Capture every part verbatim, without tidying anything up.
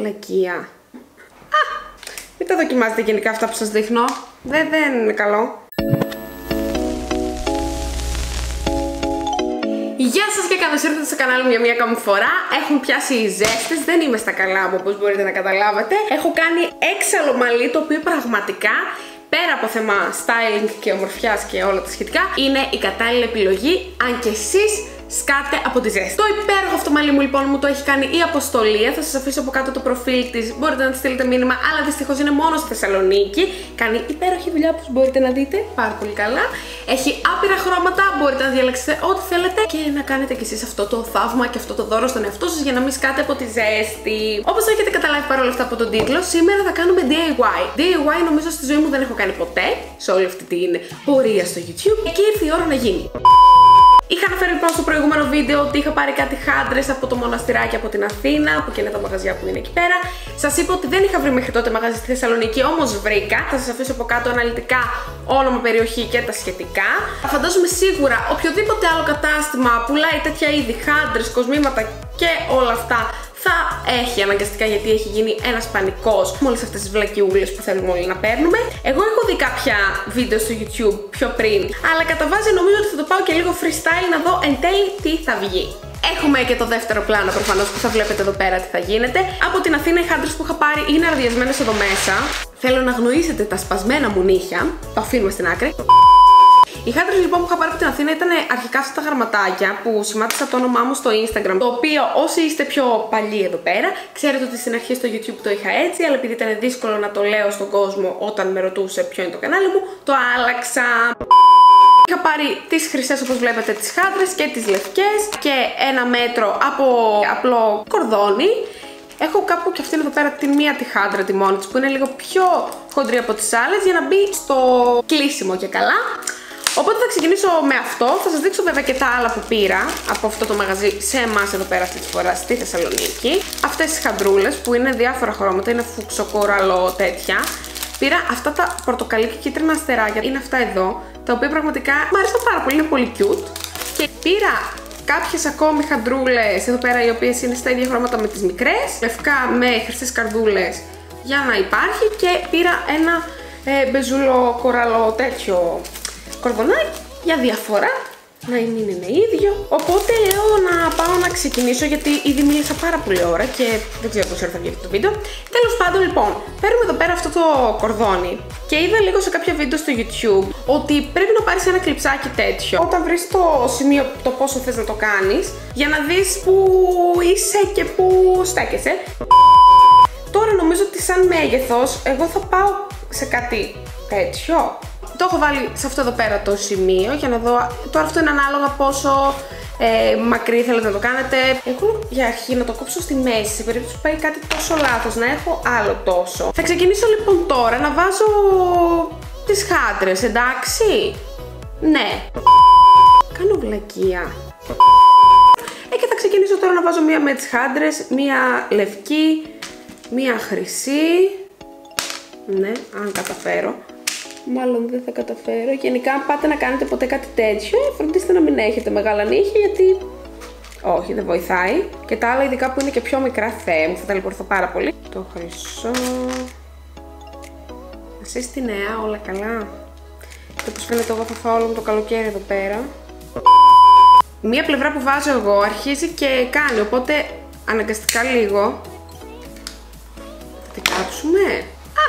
βλακεία. Α, μην τα δοκιμάζετε γενικά αυτά που σας δείχνω. Δεν, δεν είναι καλό. Γεια σας και καλώς ήρθατε στο κανάλι μου για μία ακόμη φορά. Έχουν πιάσει οι ζέστες, δεν είμαι στα καλά μου όπως μπορείτε να καταλάβετε. Έχω κάνει έξαλλο μαλλί, το οποίο πραγματικά, πέρα από θέμα styling και ομορφιάς και όλα τα σχετικά, είναι η κατάλληλη επιλογή, αν και εσείς σκάτε από τη ζέστη. Το υπέροχο αυτό μαλλί μου λοιπόν μου το έχει κάνει η Αποστολία. Θα σας αφήσω από κάτω το προφίλ της, μπορείτε να της στείλετε μήνυμα, αλλά δυστυχώς είναι μόνο στη Θεσσαλονίκη. Κάνει υπέροχη δουλειά όπως μπορείτε να δείτε, πάρα πολύ καλά. Έχει άπειρα χρώματα, μπορείτε να διαλέξετε ό,τι θέλετε και να κάνετε κι εσείς αυτό το θαύμα και αυτό το δώρο στον εαυτό σας για να μην σκάτε από τη ζέστη. Όπως έχετε καταλάβει παρόλα αυτά από τον τίτλο, σήμερα θα κάνουμε ντι άι γουάι. ντι άι γουάι νομίζω στη ζωή μου δεν έχω κάνει ποτέ, σε όλη αυτή την πορεία στο YouTube, και ήρθε η ώρα να γίνει. Είχα αναφέρει λοιπόν στο προηγούμενο βίντεο ότι είχα πάρει κάτι χάντρες από το μοναστηράκι από την Αθήνα, που και είναι τα μαγαζιά που είναι εκεί πέρα. Σας είπα ότι δεν είχα βρει μέχρι τότε μαγαζί στη Θεσσαλονίκη, όμως βρήκα. Θα σας αφήσω από κάτω αναλυτικά όνομα, περιοχή και τα σχετικά. Φαντάζομαι σίγουρα οποιοδήποτε άλλο κατάστημα πουλάει τέτοια είδη, χάντρες, κοσμήματα και όλα αυτά, θα έχει αναγκαστικά, γιατί έχει γίνει ένας πανικός με όλες αυτές τις βλακιούλες που θέλουμε όλοι να παίρνουμε. Εγώ έχω δει κάποια βίντεο στο YouTube πιο πριν, αλλά κατά βάση νομίζω ότι θα το πάω και λίγο freestyle να δω εν τέλει τι θα βγει. Έχουμε και το δεύτερο πλάνο προφανώς που θα βλέπετε εδώ πέρα τι θα γίνεται. Από την Αθήνα οι χάντρες που είχα πάρει είναι αρδιασμένες εδώ μέσα. Θέλω να γνωρίσετε τα σπασμένα μου νύχια, το αφήνουμε στην άκρη. Οι χάντρες λοιπόν που είχα πάρει από την Αθήνα ήταν αρχικά αυτά τα γραμματάκια που σημάτισα το όνομά μου στο Instagram. Το οποίο όσοι είστε πιο παλιοί εδώ πέρα, ξέρετε ότι στην αρχή στο YouTube το είχα έτσι, αλλά επειδή ήταν δύσκολο να το λέω στον κόσμο όταν με ρωτούσε ποιο είναι το κανάλι μου, το άλλαξα. Είχα πάρει τις χρυσές όπως βλέπετε, τις χάντρες και τις λευκές, και ένα μέτρο από απλό κορδόνι. Έχω κάπου και αυτήν εδώ πέρα την μία τη χάντρα τη μόνη της, που είναι λίγο πιο χοντρή από τις άλλες, για να μπει στο κλείσιμο και καλά. Οπότε θα ξεκινήσω με αυτό, θα σας δείξω βέβαια και τα άλλα που πήρα από αυτό το μαγαζί σε εμάς εδώ πέρα αυτή τη φορά στη Θεσσαλονίκη. Αυτές τις χαντρούλες που είναι διάφορα χρώματα, είναι φουξοκοραλό τέτοια. Πήρα αυτά τα πορτοκαλί και κίτρινα αστεράκια, είναι αυτά εδώ, τα οποία πραγματικά μου αρέσουν πάρα πολύ, είναι πολύ cute. Και πήρα κάποιες ακόμη χαντρούλες εδώ πέρα, οι οποίες είναι στα ίδια χρώματα με τις μικρές, λευκά με χρυσές καρδούλες για να υπάρχει, και πήρα ένα ε, μπεζούλο κοραλό τέτοιο κορδονάκι για διαφορά, να μην είναι ίδιο. Οπότε λέω να πάω να ξεκινήσω, γιατί ήδη μίλησα πάρα πολύ ώρα και δεν ξέρω πόση ώρα θα βγει το βίντεο. Τέλος πάντων λοιπόν, παίρνουμε εδώ πέρα αυτό το κορδόνι και είδα λίγο σε κάποια βίντεο στο YouTube ότι πρέπει να πάρεις ένα κλειψάκι τέτοιο όταν βρεις το σημείο το πόσο θες να το κάνεις, για να δεις που είσαι και που στέκεσαι. Τώρα νομίζω ότι σαν μέγεθος εγώ θα πάω σε κάτι τέτοιο. Το έχω βάλει σε αυτό εδώ πέρα το σημείο για να δω. Τώρα αυτό είναι ανάλογα πόσο ε, μακρύ θέλετε να το κάνετε. Εγώ για αρχή να το κόψω στη μέση, σε περίπτωση που πάει κάτι τόσο λάθος, να έχω άλλο τόσο. Θα ξεκινήσω λοιπόν τώρα να βάζω τις χάντρες, εντάξει. Ναι. Κάνω βλακεία. Ε, και θα ξεκινήσω τώρα να βάζω μία με τις χάντρες, μία λευκή, μία χρυσή. Ναι, αν καταφέρω. Μάλλον δεν θα καταφέρω. Γενικά, αν πάτε να κάνετε ποτέ κάτι τέτοιο, φροντίστε να μην έχετε μεγάλα νύχια, γιατί όχι, δεν βοηθάει. Και τα άλλα, ειδικά που είναι και πιο μικρά, Θεέ μου, θα ταλαιπωρηθώ πάρα πολύ. Το χρυσό. Εσείς τη νέα, όλα καλά. Και όπως φαίνεται, εγώ θα φάω όλο μου το καλοκαίρι εδώ πέρα. Μία πλευρά που βάζω εγώ αρχίζει και κάνει, οπότε αναγκαστικά λίγο θα την κάψουμε.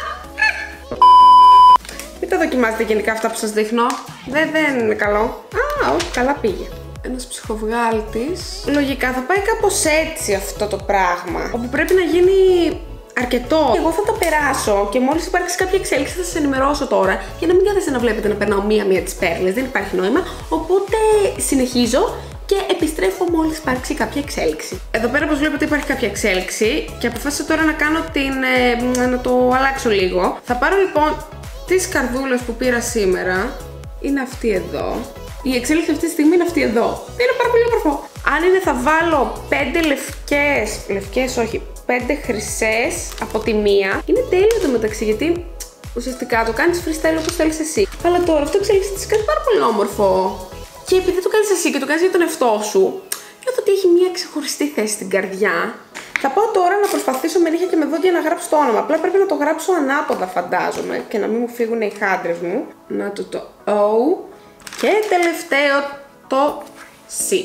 Μην τα δοκιμάζετε γενικά αυτά που σας δείχνω. Δεν, δεν είναι καλό. Α, όχι, καλά πήγε. Ένας ψυχοβγάλτης. Λογικά θα πάει κάπως έτσι αυτό το πράγμα, όπου πρέπει να γίνει αρκετό. Εγώ θα τα περάσω και μόλις υπάρξει κάποια εξέλιξη θα σας ενημερώσω τώρα, για να μην κάθεστε να βλέπετε να περνάω μία-μία τις πέρλες. Δεν υπάρχει νόημα. Οπότε συνεχίζω και επιστρέφω μόλις υπάρξει κάποια εξέλιξη. Εδώ πέρα όπως βλέπετε υπάρχει κάποια εξέλιξη και αποφάσισα τώρα να κάνω την... Ε, να το αλλάξω λίγο. Θα πάρω λοιπόν τις καρδούλες που πήρα σήμερα, είναι αυτή εδώ. Η εξέλιξη αυτή τη στιγμή είναι αυτή εδώ. Είναι πάρα πολύ όμορφο. Αν είναι θα βάλω πέντε λευκές, λευκές όχι, πέντε χρυσές από τη μία. Είναι τέλειο το μεταξύ, γιατί ουσιαστικά το κάνεις freestyle όπως θέλεις εσύ. Αλλά τώρα αυτό εξέλιξη της κάνει πάρα πολύ όμορφο. Και επειδή το κάνεις εσύ και το κάνεις για τον εαυτό σου, νιώθω ότι έχει μια ξεχωριστή θέση στην καρδιά. Θα πάω τώρα να προσπαθήσω με νύχια και με δόντια να γράψω το όνομα. Απλά πρέπει να το γράψω ανάποδα, φαντάζομαι, και να μην μου φύγουν οι χάντρες μου. Να το το O και τελευταίο το C.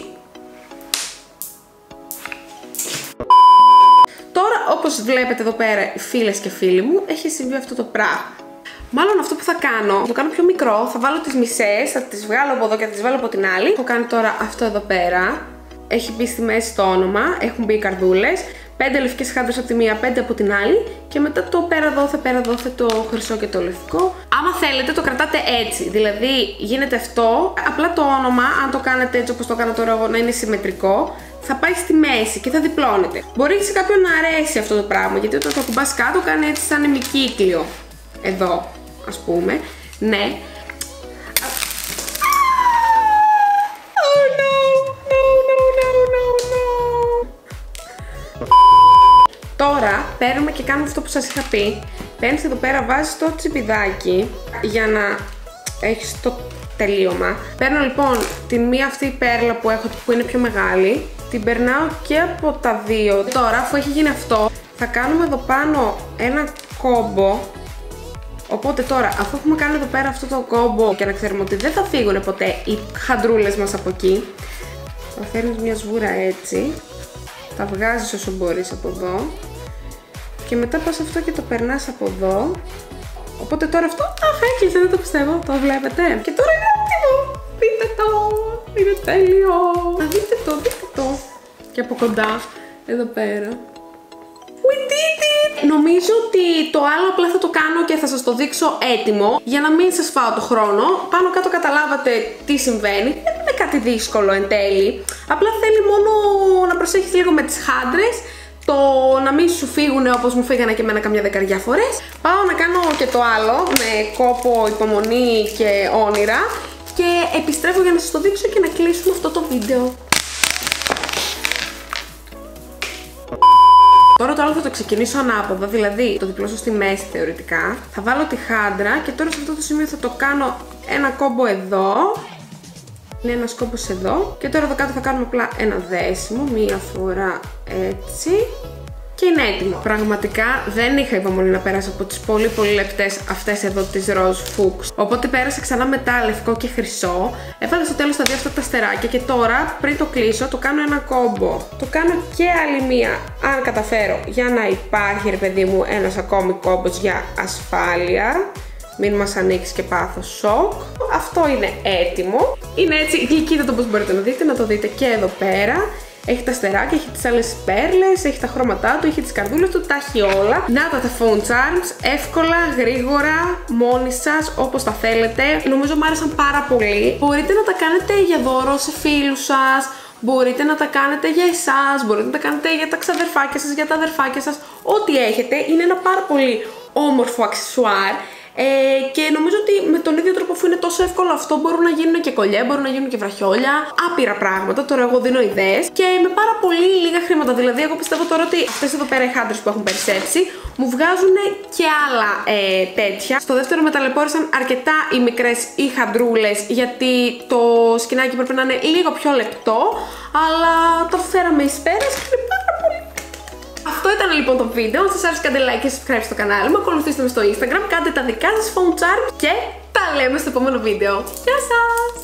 Τώρα, όπως βλέπετε εδώ πέρα, φίλες και φίλοι μου, έχει συμβεί αυτό το πράγμα. Μάλλον αυτό που θα κάνω, θα το κάνω πιο μικρό, θα βάλω τις μισές, θα τις βγάλω από εδώ και θα τις βάλω από την άλλη. Έχω κάνει τώρα αυτό εδώ πέρα. Έχει μπει στη μέση το όνομα, έχουν μπει οι καρδούλες. Πέντε λευκές χάντρες από τη μία, πέντε από την άλλη. Και μετά το πέρα δόθε, πέρα δόθε το χρυσό και το λευκό. Άμα θέλετε το κρατάτε έτσι. Δηλαδή γίνεται αυτό, απλά το όνομα, αν το κάνετε έτσι όπως το κάνω τώρα εγώ, να είναι συμμετρικό, θα πάει στη μέση και θα διπλώνεται. Μπορεί σε κάποιον να αρέσει αυτό το πράγμα, γιατί όταν το κουμπάς κάτω κάνει έτσι σαν ημικύκλιο. Εδώ, ας πούμε. Ναι. Τώρα παίρνουμε και κάνουμε αυτό που σας είχα πει. Παίρνεις εδώ πέρα, βάζεις το τσιπιδάκι για να έχεις το τελείωμα. Παίρνω λοιπόν την μία αυτή πέρλα που έχω, που είναι πιο μεγάλη, την περνάω και από τα δύο. Τώρα, αφού έχει γίνει αυτό, θα κάνουμε εδώ πάνω ένα κόμπο. Οπότε τώρα, αφού έχουμε κάνει εδώ πέρα αυτό το κόμπο και να ξέρουμε ότι δεν θα φύγουν ποτέ οι χαντρούλες μας από εκεί, θα φέρνεις μια σβούρα έτσι, τα βγάζεις όσο μπορείς από εδώ και μετά πας αυτό και το περνάς από εδώ. Οπότε τώρα αυτό, αχ, έκλεισε, δεν το πιστεύω, το βλέπετε. Και τώρα είναι έτοιμο, δείτε το, είναι τέλειο. Να δείτε το, δείτε το. Και από κοντά, εδώ πέρα. We did it! Νομίζω ότι το άλλο απλά θα το κάνω και θα σας το δείξω έτοιμο για να μην σας φάω το χρόνο. Πάνω κάτω καταλάβατε τι συμβαίνει. Δεν είναι κάτι δύσκολο εν τέλει. Απλά θέλει μόνο να προσέχεις λίγο με τις χάντρες, το να μην σου φύγουν όπως μου φύγανε και εμένα καμιά δεκαριά φορές. Πάω να κάνω και το άλλο με κόπο, υπομονή και όνειρα και επιστρέφω για να σας το δείξω και να κλείσουμε αυτό το βίντεο. Τώρα το άλλο θα το ξεκινήσω ανάποδα, δηλαδή το διπλώσω στη μέση θεωρητικά. Θα βάλω τη χάντρα και τώρα σε αυτό το σημείο θα το κάνω ένα κόμπο εδώ. Είναι ένας κόμπος εδώ. Και τώρα εδώ κάτω θα κάνουμε απλά ένα δέσιμο, μία φορά έτσι. Και είναι έτοιμο. Πραγματικά δεν είχα υπομονή να πέρασω από τις πολύ πολύ λεπτές αυτές εδώ τις ροζ φούξ. Οπότε πέρασα ξανά μετά λευκό και χρυσό. Έβαλα στο τέλος τα δύο αυτά τα αστεράκια και τώρα πριν το κλείσω το κάνω ένα κόμπο. Το κάνω και άλλη μία αν καταφέρω για να υπάρχει ρε παιδί μου ένας ακόμη κόμπος για ασφάλεια. Μην μας ανοίξει και πάθω σοκ. Αυτό είναι έτοιμο. Είναι έτσι γλυκύτατο όπως μπορείτε να δείτε, να το δείτε και εδώ πέρα. Έχει τα αστεράκια, έχει τις άλλες πέρλες, έχει τα χρώματά του, έχει τις καρδούλες του, τα έχει όλα. Να τα τα phone charms, εύκολα, γρήγορα, μόνοι σας, όπως τα θέλετε. Νομίζω μου άρεσαν πάρα πολύ. Μπορείτε να τα κάνετε για δώρο σε φίλους σας, μπορείτε να τα κάνετε για εσάς, μπορείτε να τα κάνετε για τα ξαδερφάκια σας, για τα αδερφάκια σας. Ό,τι έχετε, είναι ένα πάρα πολύ όμορφο αξεσουάρ. Ε, και νομίζω ότι με τον ίδιο τρόπο που είναι τόσο εύκολο αυτό μπορούν να γίνουν και κολλιέ, μπορούν να γίνουν και βραχιόλια, άπειρα πράγματα. Τώρα εγώ δίνω ιδέες και με πάρα πολύ λίγα χρήματα. Δηλαδή, εγώ πιστεύω τώρα ότι αυτές εδώ πέρα οι χάντρες που έχουν περισσέψει μου βγάζουν και άλλα ε, τέτοια. Στο δεύτερο με ταλαιπώρησαν αρκετά οι μικρές οι χαντρούλες, γιατί το σκηνάκι πρέπει να είναι λίγο πιο λεπτό, αλλά το φέραμε εις πέρας και είναι πάρα πολύ. Αυτό ήταν λοιπόν το βίντεο. Αν σας άρεσε κάντε like και subscribe στο κανάλι μου. Ακολουθήστε με στο Instagram, κάντε τα δικά σας phone charm και τα λέμε στο επόμενο βίντεο. Γεια σας!